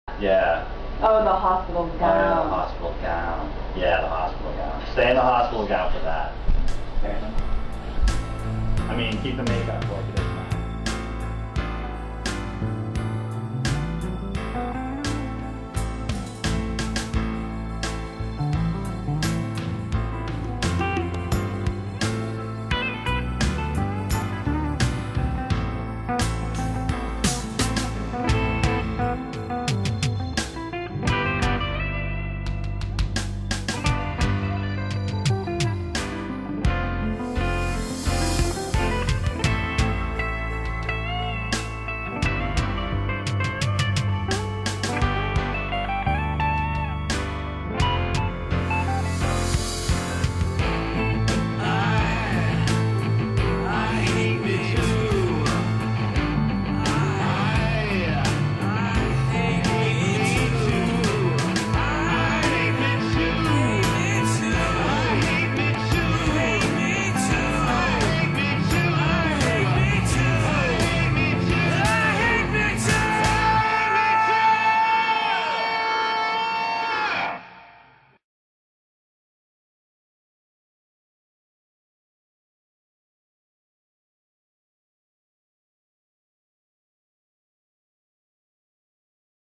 Yeah. Oh, the hospital Oh, gown. yeah, the hospital gown. Yeah, the hospital gown. Stay in the hospital gown for that. Okay. I mean, keep the makeup like it is.